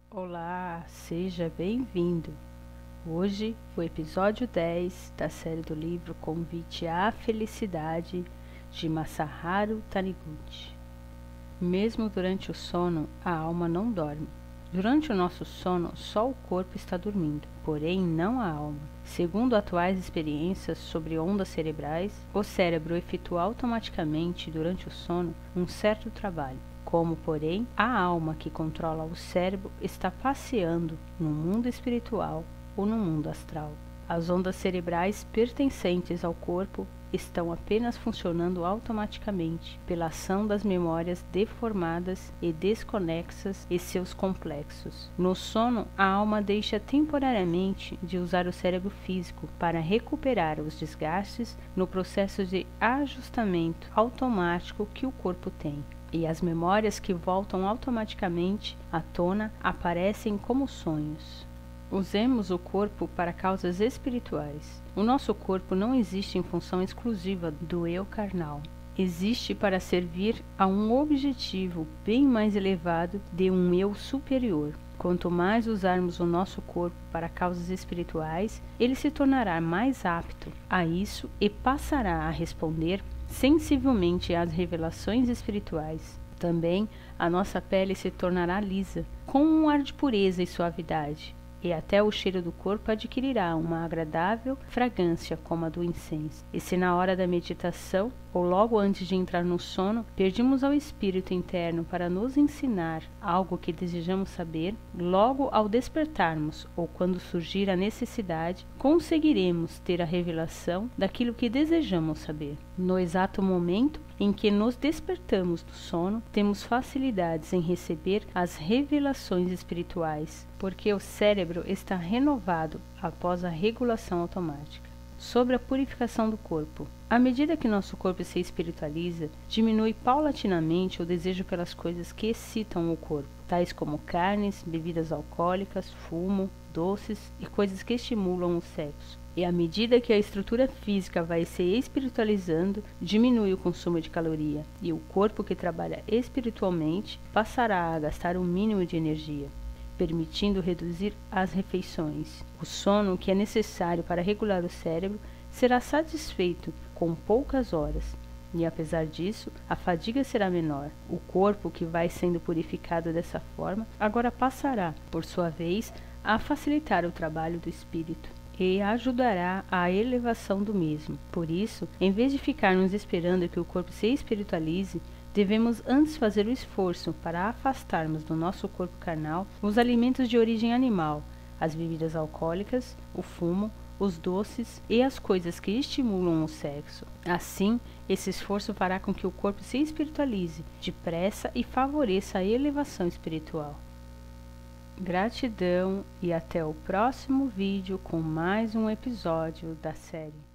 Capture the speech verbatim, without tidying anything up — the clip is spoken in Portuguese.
Olá, seja bem-vindo. Hoje, o episódio dez da série do livro Convite à Felicidade, de Masaharu Taniguchi. Mesmo durante o sono, a alma não dorme. Durante o nosso sono, só o corpo está dormindo, porém não a alma. Segundo atuais experiências sobre ondas cerebrais, o cérebro efetua automaticamente durante o sono um certo trabalho. Como, porém, a alma que controla o cérebro está passeando no mundo espiritual ou no mundo astral. As ondas cerebrais pertencentes ao corpo estão apenas funcionando automaticamente pela ação das memórias deformadas e desconexas e seus complexos. No sono, a alma deixa temporariamente de usar o cérebro físico para recuperar os desgastes no processo de ajustamento automático que o corpo tem. E as memórias que voltam automaticamente à tona aparecem como sonhos. Usemos o corpo para causas espirituais. O nosso corpo não existe em função exclusiva do eu carnal. Existe para servir a um objetivo bem mais elevado de um eu superior. Quanto mais usarmos o nosso corpo para causas espirituais, ele se tornará mais apto a isso e passará a responder sensivelmente às revelações espirituais. Também a nossa pele se tornará lisa, com um ar de pureza e suavidade, e até o cheiro do corpo adquirirá uma agradável fragrância como a do incenso. E se na hora da meditação, ou logo antes de entrar no sono, pedimos ao espírito interno para nos ensinar algo que desejamos saber, logo ao despertarmos ou quando surgir a necessidade, conseguiremos ter a revelação daquilo que desejamos saber. No exato momento em que nos despertamos do sono, temos facilidades em receber as revelações espirituais, porque o cérebro está renovado após a regulação automática. Sobre a purificação do corpo. À medida que nosso corpo se espiritualiza, diminui paulatinamente o desejo pelas coisas que excitam o corpo, tais como carnes, bebidas alcoólicas, fumo, doces e coisas que estimulam o sexo. E à medida que a estrutura física vai se espiritualizando, diminui o consumo de caloria, e o corpo que trabalha espiritualmente passará a gastar o mínimo de energia, permitindo reduzir as refeições. O sono, que é necessário para regular o cérebro, será satisfeito com poucas horas, e apesar disso, a fadiga será menor. O corpo, que vai sendo purificado dessa forma, agora passará, por sua vez, a facilitar o trabalho do espírito e ajudará à elevação do mesmo. Por isso, em vez de ficarmos esperando que o corpo se espiritualize, devemos antes fazer o esforço para afastarmos do nosso corpo carnal os alimentos de origem animal, as bebidas alcoólicas, o fumo, os doces e as coisas que estimulam o sexo. Assim, esse esforço fará com que o corpo se espiritualize depressa e favoreça a elevação espiritual. Gratidão e até o próximo vídeo com mais um episódio da série.